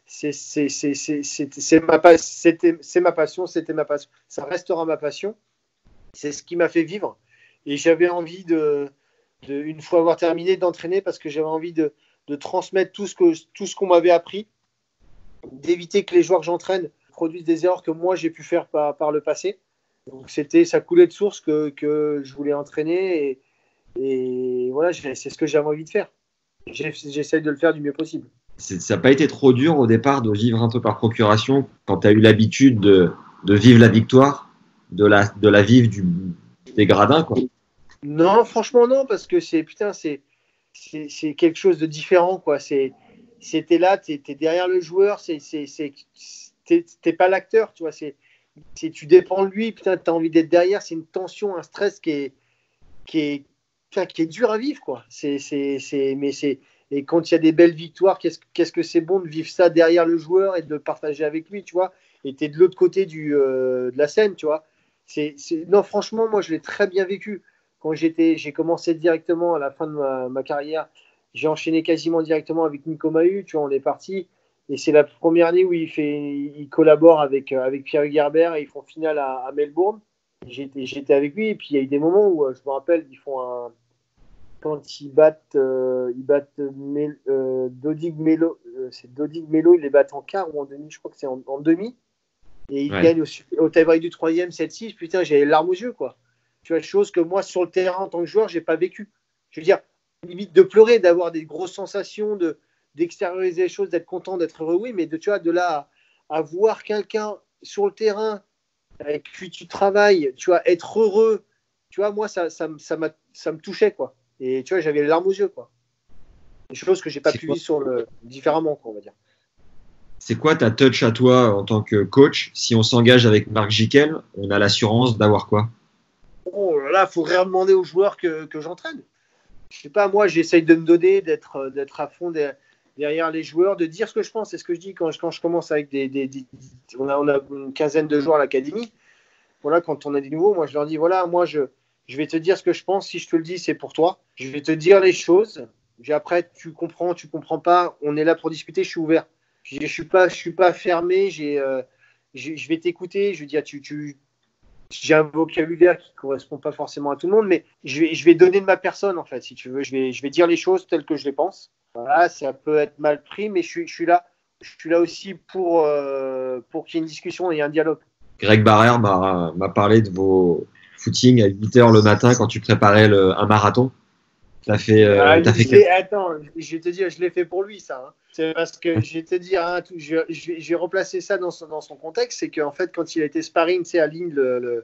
ma passion, c'était ma passion. Ça restera ma passion. C'est ce qui m'a fait vivre. Et j'avais envie une fois avoir terminé, d'entraîner parce que j'avais envie de transmettre tout ce qu'on m'avait appris, d'éviter que les joueurs que j'entraîne produisent des erreurs que moi j'ai pu faire par le passé. Donc ça coulait de source que je voulais entraîner et voilà, c'est ce que j'avais envie de faire. J'essaye de le faire du mieux possible. Ça n'a pas été trop dur au départ de vivre un peu par procuration quand tu as eu l'habitude de vivre la victoire, de la vivre des gradins, quoi. Non, franchement non, parce que c'est quelque chose de différent, quoi. T'es là, t'es derrière le joueur, t'es pas l'acteur, tu vois. Tu dépends de lui, putain, t'as envie d'être derrière. C'est une tension, un stress qui est dur à vivre, quoi. Et quand il y a des belles victoires, qu'est-ce que c'est bon de vivre ça derrière le joueur et de le partager avec lui, tu vois. Et t'es de l'autre côté de la scène, tu vois. Non, franchement, moi, je l'ai très bien vécu. Quand j'ai commencé directement à la fin de ma carrière, j'ai enchaîné quasiment directement avec Nico Mahut, tu vois, on est parti. Et c'est la première année où il collabore avec Pierre Gerber et ils font finale à Melbourne. J'étais avec lui et puis il y a eu des moments où je me rappelle, quand ils battent Dodig Melo, c'est Dodig Melo, ils les battent en quart ou en demi, je crois que c'est en demi. Et ils gagnent au tie-break du 3e, 7-6. Putain, j'avais les larmes aux yeux, quoi. Tu vois, chose que moi, sur le terrain, en tant que joueur, j'ai pas vécu. Je veux dire, limite de pleurer, d'avoir des grosses sensations, d'extérioriser les choses, d'être content, d'être heureux, oui, mais tu vois, de là à voir quelqu'un sur le terrain avec qui tu travailles, tu vois, être heureux, tu vois, moi, ça me touchait, quoi. Et tu vois, j'avais les larmes aux yeux, quoi. Des choses que j'ai pas pu vivre différemment, quoi, on va dire. C'est quoi ta touch à toi en tant que coach? Si on s'engage avec Marc Giquel, on a l'assurance d'avoir quoi? Oh là là, il faudrait demander aux joueurs que j'entraîne. Je sais pas, moi, j'essaye de me donner, d'être à fond derrière les joueurs, de dire ce que je pense. C'est ce que je dis quand je commence avec on a une quinzaine de joueurs à l'académie. Voilà, quand on a des nouveaux, moi, je leur dis, voilà, moi, je vais te dire ce que je pense. Si je te le dis, c'est pour toi. Je vais te dire les choses. Après, tu comprends pas. On est là pour discuter, je suis ouvert. Je suis pas fermé. Je vais t'écouter. Je veux dire, j'ai un vocabulaire qui correspond pas forcément à tout le monde, mais je vais donner de ma personne, en fait, si tu veux. Je vais dire les choses telles que je les pense. Voilà, ça peut être mal pris, mais je suis là aussi pour qu'il y ait une discussion et un dialogue. Greg Barrère m'a parlé de vos footings à 8h le matin quand tu préparais un marathon. Attends, je vais te dire, je l'ai fait pour lui, ça. Hein. C'est parce que je vais te dire, hein, je vais replacer ça dans son contexte. C'est qu'en fait, quand il a été sparring, à Ligne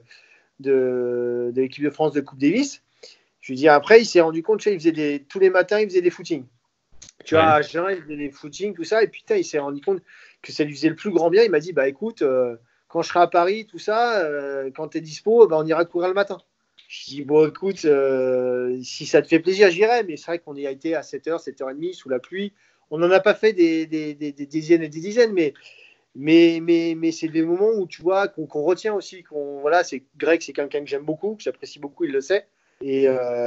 de l'équipe de France de Coupe Davis, je lui dis après, il s'est rendu compte, tu sais, tous les matins, il faisait des footings. Tu vois, à Jeun, il faisait des footings, tout ça, et puis il s'est rendu compte que ça lui faisait le plus grand bien. Il m'a dit, bah écoute, quand je serai à Paris, tout ça, quand tu es dispo, on ira courir le matin. Je dis, bon, écoute, si ça te fait plaisir, j'irai. Mais c'est vrai qu'on y a été à 7h, 7h30, sous la pluie. On n'en a pas fait des dizaines et des dizaines, mais c'est des moments où tu vois qu'on retient aussi. Voilà, Greg, c'est quelqu'un que j'aime beaucoup, que j'apprécie beaucoup, il le sait. Et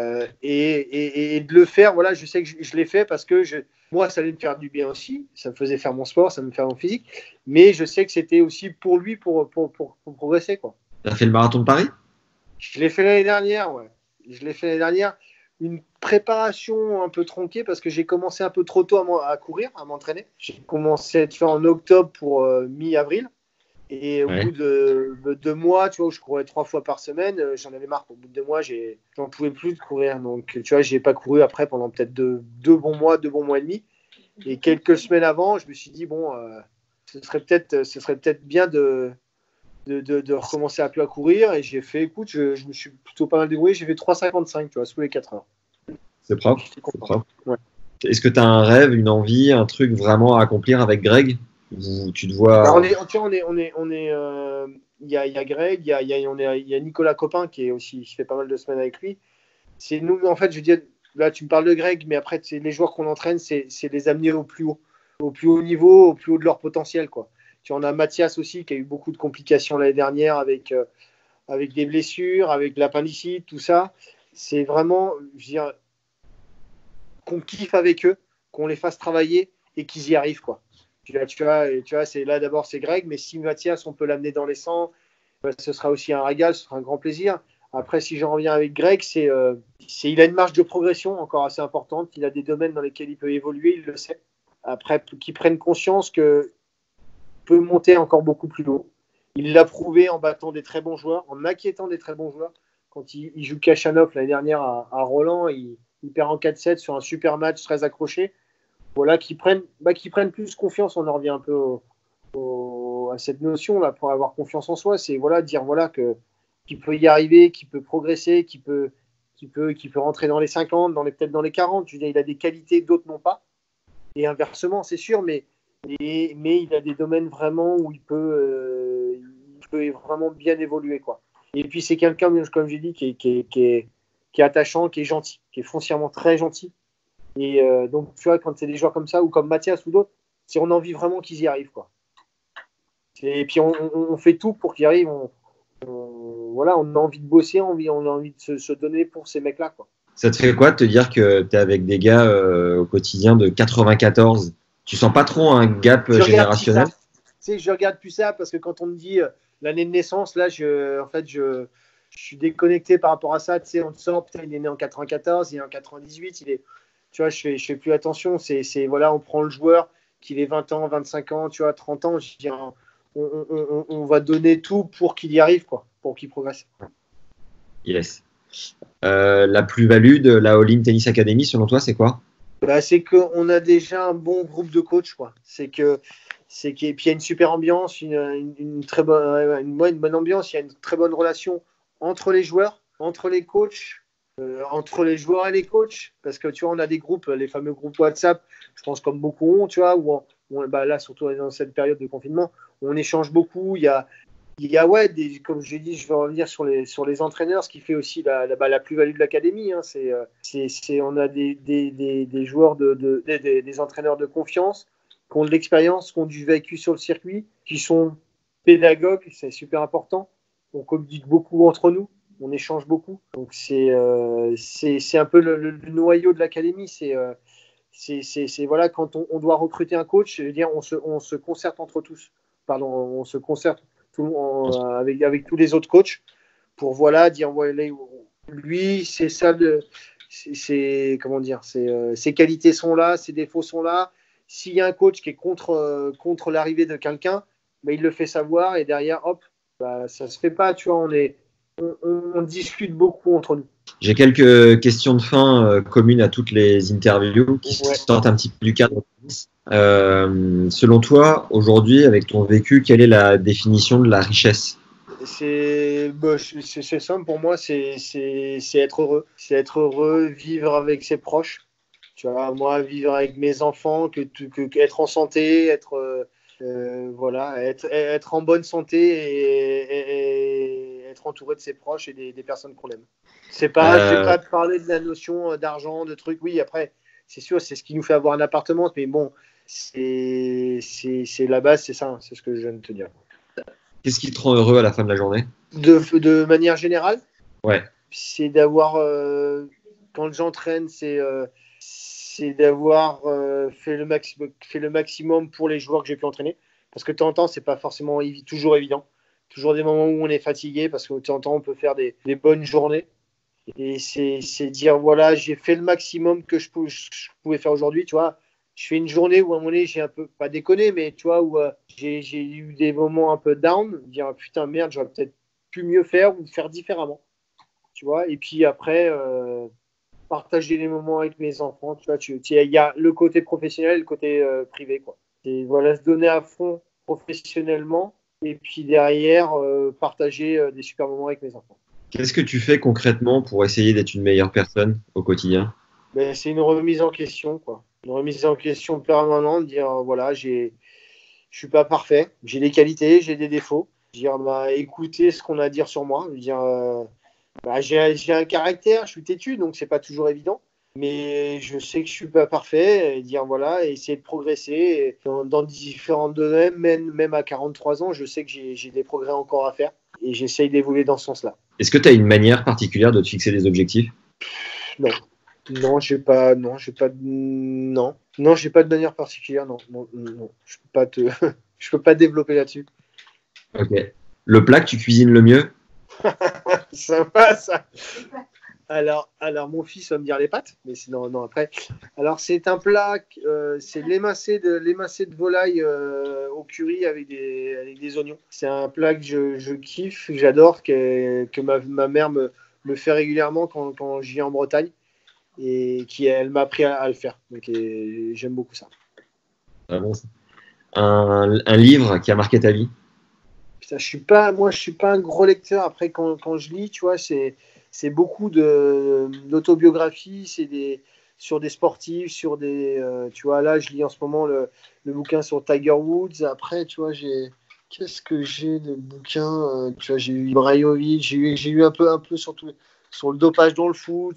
de le faire, voilà, je sais que je l'ai fait parce que moi, ça allait me faire du bien aussi. Ça me faisait faire mon sport, ça me fait mon physique. Mais je sais que c'était aussi pour lui, pour progresser, quoi. Tu as fait le marathon de Paris? Je l'ai fait l'année dernière, ouais. Je l'ai fait l'année dernière. Une préparation un peu tronquée parce que j'ai commencé un peu trop tôt à courir, à m'entraîner. J'ai commencé à être fait en octobre pour mi-avril. Et au bout de 2 mois, tu vois, où je courais 3 fois par semaine, j'en avais marre. Au bout de 2 mois, j'en pouvais plus de courir. Donc, tu vois, j'ai pas couru après pendant peut-être 2 bons mois et demi. Et quelques semaines avant, je me suis dit, bon, ce serait peut-être bien de recommencer un peu à courir. Et j'ai fait, écoute, je me suis plutôt pas mal débrouillé. J'ai fait 3,55, tu vois, sous les 4 heures. C'est propre. Ouais. Est-ce que tu as un rêve, une envie, un truc vraiment à accomplir avec Greg? Tu te vois. Alors il y a Greg, il y a Nicolas Copin qui fait pas mal de semaines avec lui. C'est nous, en fait, je veux dire, là tu me parles de Greg, mais après les joueurs qu'on entraîne, c'est les amener au plus haut niveau, au plus haut de leur potentiel, quoi. Tu en as Mathias aussi qui a eu beaucoup de complications l'année dernière avec des blessures, avec l'appendicite, tout ça. C'est vraiment, je veux dire, qu'on kiffe avec eux, qu'on les fasse travailler et qu'ils y arrivent, quoi. Tu vois, c'est là d'abord c'est Greg, mais si Mathias, on peut l'amener dans les 100, ce sera aussi un régal, ce sera un grand plaisir. Après, si j'en reviens avec Greg, il a une marge de progression encore assez importante. Il a des domaines dans lesquels il peut évoluer, il le sait. Après, qu'il prenne conscience qu'il peut monter encore beaucoup plus haut. Il l'a prouvé en battant des très bons joueurs, en inquiétant des très bons joueurs. Quand il joue Kachanov l'année dernière à Roland, il perd en 4-7 sur un super match très accroché. Voilà, qu'ils prennent plus confiance. On en revient un peu à cette notion là pour avoir confiance en soi. C'est dire qu'il peut y arriver, qu'il peut progresser, qu'il peut rentrer dans les 50, peut-être dans les 40. Je veux dire, il a des qualités, d'autres n'ont pas. Et inversement, c'est sûr, mais il a des domaines vraiment où il peut vraiment bien évoluer, quoi. Et puis c'est quelqu'un, comme j'ai dit, qui est attachant, qui est gentil, qui est foncièrement très gentil. Et donc, tu vois, quand c'est des joueurs comme ça, ou comme Mathias ou d'autres, on a envie vraiment qu'ils y arrivent, quoi. Et puis, on fait tout pour qu'ils y arrivent. On a envie de bosser, on a envie de se donner pour ces mecs-là, quoi. Ça te fait quoi de te dire que tu es avec des gars au quotidien de 94 ? Tu sens pas trop un gap générationnel ? Je regarde plus ça parce que quand on me dit l'année de naissance, là, je suis déconnecté par rapport à ça. Tu sais, on te sort, putain, il est né en 94, il est né en 98, tu vois, je fais plus attention. On prend le joueur, qu'il ait 20 ans, 25 ans, tu vois, 30 ans, je dis, on va donner tout pour qu'il y arrive, quoi, pour qu'il progresse. Yes. La plus-value de la All-In Tennis Academy, selon toi, c'est quoi ? C'est qu'on a déjà un bon groupe de coachs, quoi. Et puis il y a une super ambiance, une très bonne, une bonne ambiance. Il y a une très bonne relation entre les joueurs, entre les coachs, entre les joueurs et les coachs. Parce que tu vois, on a des groupes, les fameux groupes WhatsApp. Je pense comme beaucoup ont, tu vois, où là surtout dans cette période de confinement, on échange beaucoup. Il y a comme je l'ai dit, je vais revenir sur les entraîneurs, ce qui fait aussi la plus-value de l'académie. Hein, on a des joueurs, des entraîneurs de confiance, qui ont de l'expérience, qui ont du vécu sur le circuit, qui sont pédagogues, c'est super important. On communique beaucoup entre nous, on échange beaucoup. Donc c'est un peu le noyau de l'académie. Quand on doit recruter un coach, je veux dire, on se concerte entre tous. Pardon, on se concerte avec tous les autres coachs pour dire lui c'est ça ses qualités sont là, ses défauts sont là. S'il y a un coach qui est contre l'arrivée de quelqu'un, il le fait savoir et derrière ça se fait pas, tu vois, on discute beaucoup entre nous. J'ai quelques questions de fin communes à toutes les interviews qui sortent un petit peu du cadre. Selon toi, aujourd'hui, avec ton vécu, quelle est la définition de la richesse ? C'est simple pour moi, c'est être heureux. C'est être heureux, vivre avec ses proches. Tu vois, moi, vivre avec mes enfants, être en santé, être en bonne santé et être entouré de ses proches et des personnes qu'on aime. Je vais pas te parler de la notion d'argent, de trucs. Oui, après, c'est sûr, c'est ce qui nous fait avoir un appartement, mais bon, c'est la base, c'est ça, hein, c'est ce que je viens de te dire. Qu'est-ce qui te rend heureux à la fin de la journée ? De manière générale ? Ouais. C'est d'avoir, quand j'entraîne, c'est d'avoir fait le maximum pour les joueurs que j'ai pu entraîner. Parce que de temps en temps, c'est pas forcément toujours évident. Toujours des moments où on est fatigué, parce que de temps en temps, on peut faire des bonnes journées. Et c'est dire, voilà, j'ai fait le maximum que je pouvais faire aujourd'hui, tu vois. Je fais une journée où à un moment donné, j'ai un peu, pas déconné, mais tu vois, où j'ai eu des moments un peu down, dire, putain, merde, j'aurais peut-être pu mieux faire ou faire différemment, tu vois. Et puis après, partager les moments avec mes enfants, tu vois, il y a le côté professionnel et le côté privé, quoi. Et voilà, se donner à fond professionnellement et puis derrière, partager des super moments avec mes enfants. Qu'est-ce que tu fais concrètement pour essayer d'être une meilleure personne au quotidien ? C'est une remise en question, quoi. Une remise en question permanente, dire voilà, je suis pas parfait, j'ai des qualités, j'ai des défauts. Dire écoutez ce qu'on a à dire sur moi. Dire j'ai un caractère, je suis têtu, donc c'est pas toujours évident. Mais je sais que je suis pas parfait. Et dire voilà, essayer de progresser dans différents domaines, même à 43 ans, je sais que j'ai des progrès encore à faire et j'essaye d'évoluer dans ce sens-là. Est-ce que tu as une manière particulière de te fixer des objectifs ? Non, j'ai pas. Non, Non, j'ai pas de manière particulière, non. Je peux pas je peux pas développer là-dessus. Ok. Le plat que tu cuisines le mieux? Sympa, ça. Alors, mon fils va me dire les pâtes, mais sinon, non, après. Alors, c'est un plat, c'est l'émincé de volaille au curry avec des oignons. C'est un plat que je kiffe, que j'adore, que ma mère me fait régulièrement quand je viens en Bretagne et elle m'a appris à le faire. Donc, j'aime beaucoup ça. Ah bon, ça. Un livre qui a marqué ta vie? Putain, je suis pas un gros lecteur. Après, quand je lis, tu vois, c'est beaucoup d'autobiographies, sur des sportifs, tu vois, là, je lis en ce moment le bouquin sur Tiger Woods. Après, tu vois, qu'est-ce que j'ai de bouquins, tu vois, j'ai eu Ibrahimovic, j'ai eu un peu surtout sur le dopage dans le foot,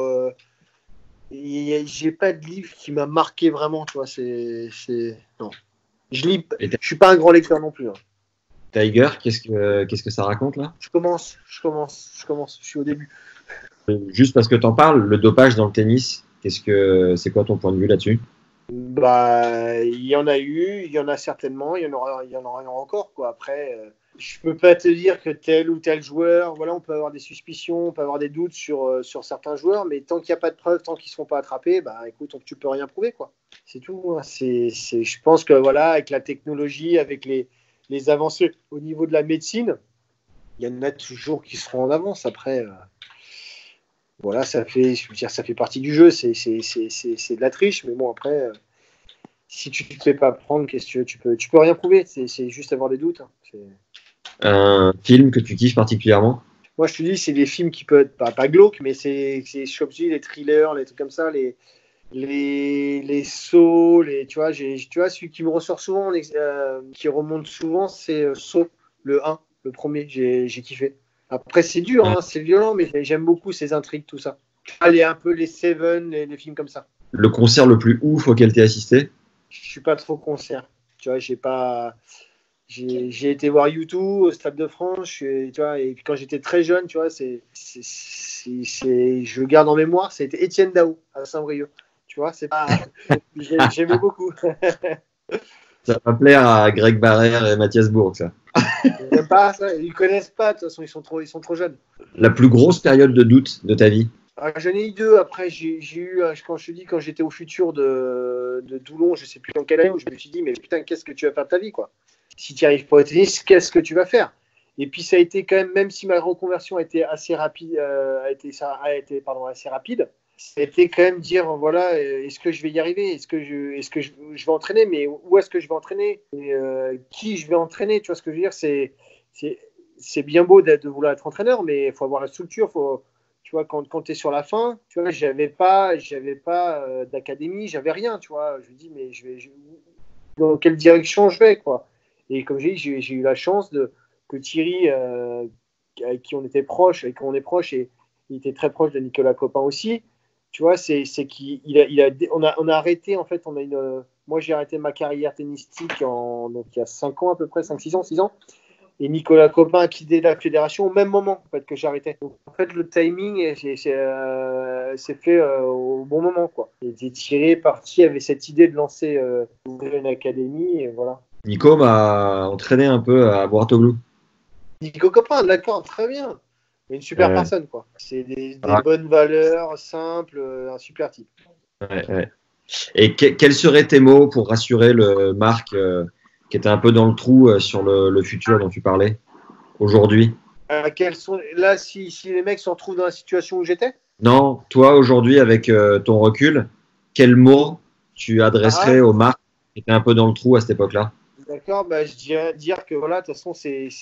j'ai pas de livre qui m'a marqué vraiment, tu vois, non. Je suis pas un grand lecteur non plus. Hein. Tiger, qu'est-ce que ça raconte là? Je commence, je suis au début. Juste parce que t'en parles, le dopage dans le tennis, c'est quoi ton point de vue là-dessus? Bah, il y en a eu, il y en a certainement, il y en aura encore, quoi. Après, je peux pas te dire que tel ou tel joueur, voilà, on peut avoir des suspicions, on peut avoir des doutes sur certains joueurs, mais tant qu'il n'y a pas de preuves, tant qu'ils ne sont pas attrapés, bah écoute, tu peux rien prouver, quoi. C'est tout. Hein. Je pense que voilà, avec la technologie, avec les avancées au niveau de la médecine, il y en a toujours qui seront en avance. Après, voilà, ça fait partie du jeu, c'est de la triche, mais bon, après, si tu ne te fais pas prendre, qu'est-ce que tu peux rien prouver, c'est juste avoir des doutes. Hein. Un film que tu kiffes particulièrement? Moi, je te dis, c'est des films qui peuvent être pas glauques, mais c'est les thrillers, les trucs comme ça, les sauts, tu vois, celui qui me ressort souvent, qui remonte souvent, c'est Saut, le 1, le premier, j'ai kiffé. Après, c'est dur, hein, c'est violent, mais j'aime beaucoup ces intrigues, tout ça. Allez, un peu les Seven, les films comme ça. Le concert le plus ouf auquel tu as assisté? Je suis pas trop concert. Tu vois, j'ai été voir U2 au Stade de France, tu vois, et puis quand j'étais très jeune, tu vois, je le garde en mémoire, c'était Étienne Daou à Saint-Brieuc. Tu vois, c'est pas. J'aimais beaucoup. Ça va plaire à Greg Barrère et Mathias Bourg, ça. J'aime pas ça. Ils connaissent pas, de toute façon, ils sont trop jeunes. La plus grosse période de doute de ta vie? J'en ai eu deux. Après, j'ai eu, quand j'étais au Futur de Toulon, je sais plus dans quelle année, où je me suis dit, mais putain, qu'est-ce que tu vas faire de ta vie, quoi? Si tu n'y arrives pas au tennis, qu'est-ce que tu vas faire? Et puis, ça a été quand même si ma reconversion a été assez rapide, assez rapide, c'était quand même dire, voilà, est-ce que je vais y arriver? Est-ce que je vais entraîner? Mais où est-ce que je vais entraîner? Et, qui je vais entraîner? Tu vois ce que je veux dire? C'est bien beau de vouloir être entraîneur, mais il faut avoir la structure. Tu vois, quand tu es sur la fin, tu vois, j'avais pas d'académie, j'avais rien, tu vois. Je me dis, mais dans quelle direction je vais, quoi? Et comme j'ai dit, j'ai eu la chance que Thierry, avec qui on était proche, et il était très proche de Nicolas Copin aussi. Tu vois, c'est on a arrêté, en fait, moi j'ai arrêté ma carrière tennistique donc il y a 5 ans à peu près, 6 ans. Et Nicolas Copin a quitté la fédération au même moment en fait, que j'arrêtais. Donc, en fait, le timing c'est fait au bon moment, quoi. Et Thierry parti avait cette idée de lancer une académie, et voilà. Nico m'a entraîné un peu à Bourtoglou. Nico Copin, d'accord, très bien. Une super personne, quoi. C'est des bonnes valeurs, simples, un super type. Ouais. Et quels seraient tes mots pour rassurer le Marc qui était un peu dans le trou sur le futur dont tu parlais aujourd'hui? Là, si les mecs se retrouvent dans la situation où j'étais? Non, toi aujourd'hui avec ton recul, quels mots tu adresserais au Marc qui était un peu dans le trou à cette époque-là? D'accord, bah, je dirais dire que voilà, de toute façon,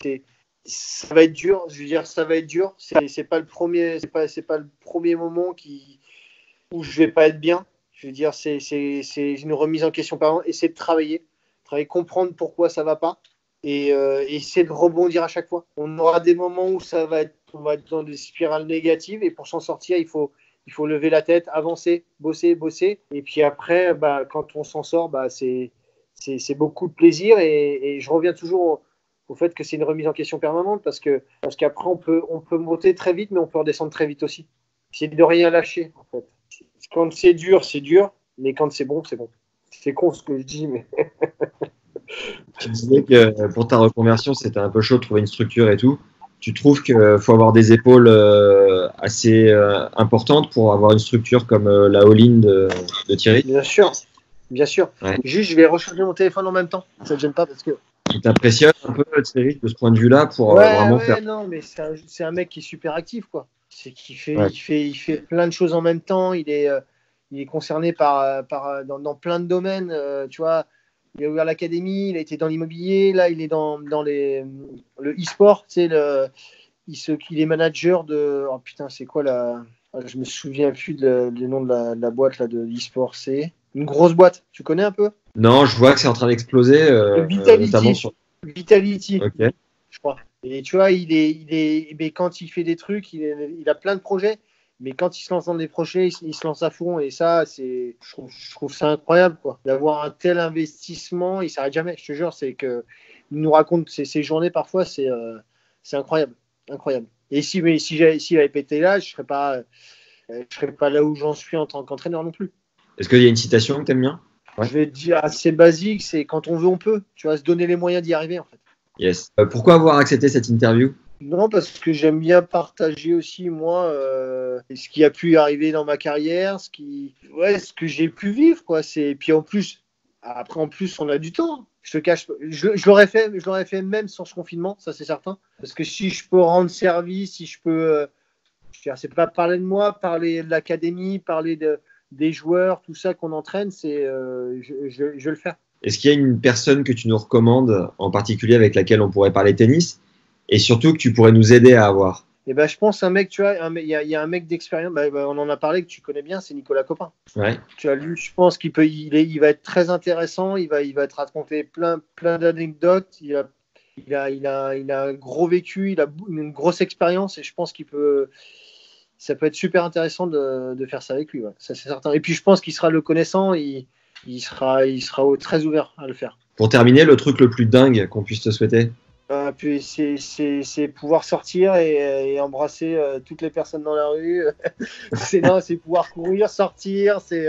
ça va être dur. Je veux dire, ça va être dur. C'est pas le premier moment où je vais pas être bien. Je veux dire, c'est une remise en question permanente. Essayer de travailler, comprendre pourquoi ça va pas, et essayer de rebondir à chaque fois. On aura des moments où on va être dans des spirales négatives, et pour s'en sortir, il faut lever la tête, avancer, bosser, et puis après, bah, quand on s'en sort, bah, c'est beaucoup de plaisir, et je reviens toujours au fait que c'est une remise en question permanente, parce qu'après on peut monter très vite, mais on peut redescendre très vite aussi. C'est de rien lâcher, en fait. Quand c'est dur, mais quand c'est bon, c'est bon. C'est con ce que je dis, mais. Tu disais que pour ta reconversion, c'était un peu chaud de trouver une structure et tout. Tu trouves qu'il faut avoir des épaules assez importantes pour avoir une structure comme la all-in de Thierry? Bien sûr. Ouais. Juste, je vais recharger mon téléphone en même temps. Ça ne gêne pas parce que. Tu t'impressionnes un peu, Thierry, de ce point de vue-là pour vraiment faire. Non, mais c'est un mec qui est super actif, quoi. C'est qu'il fait, il fait plein de choses en même temps. Il est concerné dans plein de domaines. Tu vois, il a ouvert l'académie, il a été dans l'immobilier, là, il est dans le e-sport. Tu sais, il est manager de. Oh putain, c'est quoi là? Je me souviens plus du nom de la boîte là, de l'e-sport. C'est une grosse boîte. Tu connais un peu? Non, je vois que c'est en train d'exploser. Vitality. Notamment sur... Vitality. Ok. Je crois. Et tu vois, mais quand il fait des trucs, il a plein de projets. Mais quand il se lance dans des projets, il se lance à fond. Et ça, je trouve ça incroyable, quoi. D'avoir un tel investissement, il s'arrête jamais. Je te jure, c'est que il nous raconte ses journées parfois, c'est incroyable, incroyable. Et s'il avait pété là, je serais pas là où j'en suis en tant qu'entraîneur non plus. Est-ce qu'il y a une citation que t'aimes bien? Je vais te dire assez basique, c'est quand on veut, on peut. Tu vas se donner les moyens d'y arriver, en fait. Yes. Pourquoi avoir accepté cette interview? Non, parce que j'aime bien partager aussi, moi, ce qui a pu arriver dans ma carrière, ce que j'ai pu vivre, quoi. Et puis en plus, on a du temps. Je te cache, je l'aurais fait même sans ce confinement, ça c'est certain. Parce que si je peux rendre service, si je peux, c'est pas parler de moi, parler de l'académie, parler des joueurs, tout ça qu'on entraîne, je vais le faire. Est-ce qu'il y a une personne que tu nous recommandes en particulier avec laquelle on pourrait parler tennis et surtout que tu pourrais nous aider à avoir? Je pense un mec, tu vois, il y a un mec d'expérience, on en a parlé, que tu connais bien, c'est Nicolas Copin. Ouais. Tu as lu, je pense qu'il va être très intéressant, il va te raconter plein d'anecdotes, il a un gros vécu, il a une grosse expérience et je pense ça peut être super intéressant de faire ça avec lui, ouais. Ça c'est certain. Et puis je pense qu'il sera le connaissant, il sera très ouvert à le faire. Pour terminer, le truc le plus dingue qu'on puisse te souhaiter? Puis c'est pouvoir sortir et embrasser toutes les personnes dans la rue. c'est pouvoir courir, sortir, c'est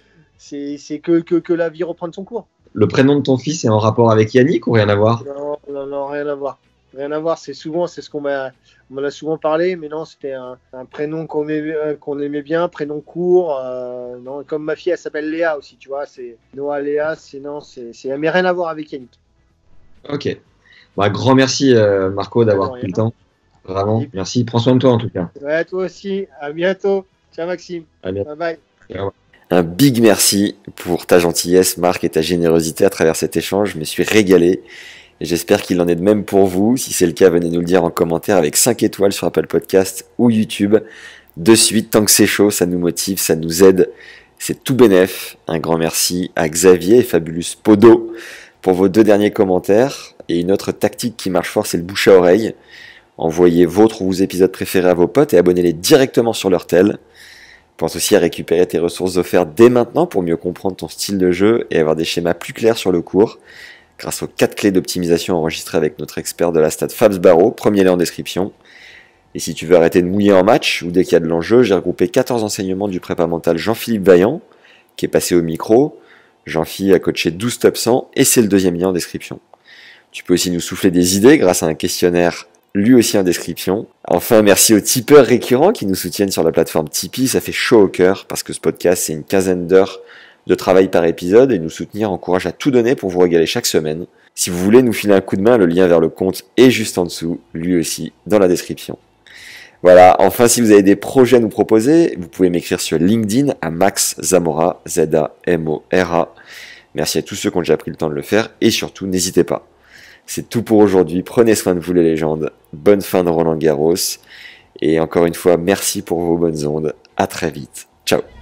que la vie reprenne son cours. Le prénom de ton fils est en rapport avec Yannick ou rien à voir? Non, rien à voir. Rien à voir, c'est ce qu'on m'en a souvent parlé, mais non, c'était un prénom qu'on aimait bien, prénom court. Non, comme ma fille, elle s'appelle Léa aussi, tu vois, c'est Noah Léa, mais rien à voir avec Yannick. Ok. Grand merci Marco d'avoir pris le temps. Vraiment, merci. Prends soin de toi en tout cas. Ouais, toi aussi. À bientôt. Ciao Maxime. À bientôt. Bye bye. Un big merci pour ta gentillesse, Marc, et ta générosité à travers cet échange. Je me suis régalé. Et j'espère qu'il en est de même pour vous. Si c'est le cas, venez nous le dire en commentaire avec 5 étoiles sur Apple Podcast ou YouTube. De suite, tant que c'est chaud, ça nous motive, ça nous aide. C'est tout bénef. Un grand merci à Xavier et Fabulous Podo pour vos 2 derniers commentaires. Et une autre tactique qui marche fort, c'est le bouche à oreille. Envoyez votre ou vos épisodes préférés à vos potes et abonnez-les directement sur leur tel. Pense aussi à récupérer tes ressources offertes dès maintenant pour mieux comprendre ton style de jeu et avoir des schémas plus clairs sur le cours. Grâce aux 4 clés d'optimisation enregistrées avec notre expert de la stat Fabs Barreau, premier lien en description. Et si tu veux arrêter de mouiller en match ou dès qu'il y a de l'enjeu, j'ai regroupé 14 enseignements du prépa mental Jean-Philippe Vaillant, qui est passé au micro. Jean-Philippe a coaché 12 top 100 et c'est le 2e lien en description. Tu peux aussi nous souffler des idées grâce à un questionnaire, lui aussi en description. Enfin, merci aux tipeurs récurrents qui nous soutiennent sur la plateforme Tipeee. Ça fait chaud au cœur parce que ce podcast, c'est une 15aine d'heures de travail par épisode et nous soutenir encourage à tout donner pour vous régaler chaque semaine. Si vous voulez nous filer un coup de main, le lien vers le compte est juste en dessous, lui aussi dans la description. Voilà, enfin si vous avez des projets à nous proposer, vous pouvez m'écrire sur LinkedIn à Max Zamora, Z-A-M-O-R-A. Merci à tous ceux qui ont déjà pris le temps de le faire et surtout n'hésitez pas. C'est tout pour aujourd'hui, prenez soin de vous les légendes, bonne fin de Roland Garros et encore une fois merci pour vos bonnes ondes, à très vite, ciao.